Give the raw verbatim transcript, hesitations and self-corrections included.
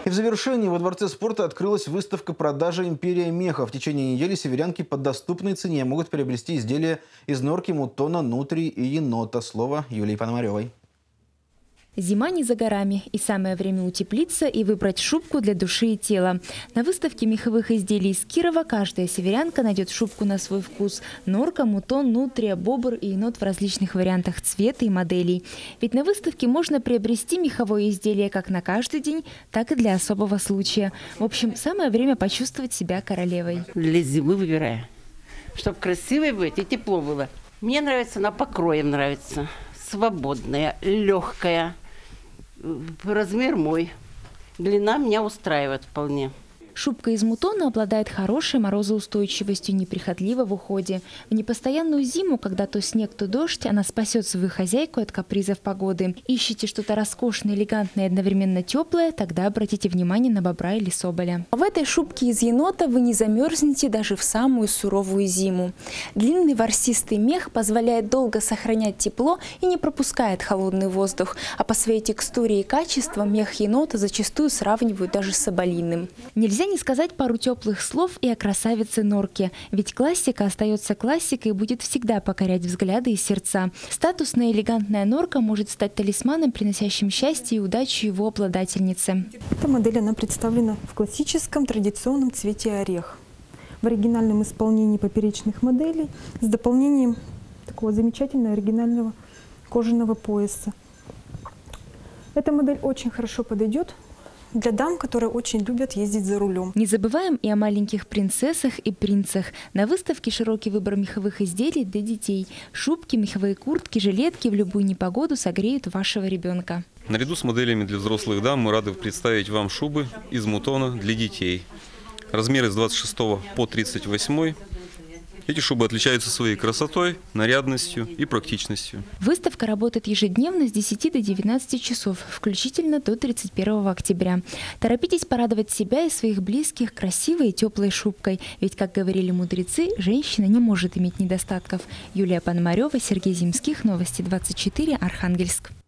И в завершении во Дворце спорта открылась выставка продажи «Империя меха». В течение недели северянки по доступной цене могут приобрести изделия из норки, мутона, нутрии и енота. Слово Юлии Пономаревой. Зима не за горами, и самое время утеплиться и выбрать шубку для души и тела. На выставке меховых изделий из Кирова каждая северянка найдет шубку на свой вкус. Норка, мутон, нутрия, бобр и енот в различных вариантах цвета и моделей. Ведь на выставке можно приобрести меховое изделие как на каждый день, так и для особого случая. В общем, самое время почувствовать себя королевой. Для зимы выбираю, чтобы красивой быть и тепло было. Мне нравится, на покроем нравится. Свободная, легкая. Размер мой. Длина меня устраивает вполне. Шубка из мутона обладает хорошей морозоустойчивостью, неприхотлива в уходе. В непостоянную зиму, когда то снег, то дождь, она спасет свою хозяйку от капризов погоды. Ищите что-то роскошное, элегантное и одновременно теплое, тогда обратите внимание на бобра или соболя. В этой шубке из енота вы не замерзнете даже в самую суровую зиму. Длинный ворсистый мех позволяет долго сохранять тепло и не пропускает холодный воздух. А по своей текстуре и качеству мех енота зачастую сравнивают даже с соболиным. Нельзя не сказать пару теплых слов и о красавице норке. Ведь классика остается классикой и будет всегда покорять взгляды и сердца. Статусная элегантная норка может стать талисманом, приносящим счастье и удачу его обладательнице. Эта модель она представлена в классическом традиционном цвете орех. В оригинальном исполнении поперечных моделей с дополнением такого замечательного оригинального кожаного пояса. Эта модель очень хорошо подойдет для дам, которые очень любят ездить за рулем. Не забываем и о маленьких принцессах и принцах. На выставке широкий выбор меховых изделий для детей. Шубки, меховые куртки, жилетки в любую непогоду согреют вашего ребенка. Наряду с моделями для взрослых дам мы рады представить вам шубы из мутона для детей. Размеры с двадцать шестого по тридцать восьмой. Эти шубы отличаются своей красотой, нарядностью и практичностью. Выставка работает ежедневно с десяти до девятнадцати часов, включительно до тридцать первого октября. Торопитесь порадовать себя и своих близких красивой и теплой шубкой. Ведь, как говорили мудрецы, женщина не может иметь недостатков. Юлия Пономарева, Сергей Земских, Новости двадцать четыре, Архангельск.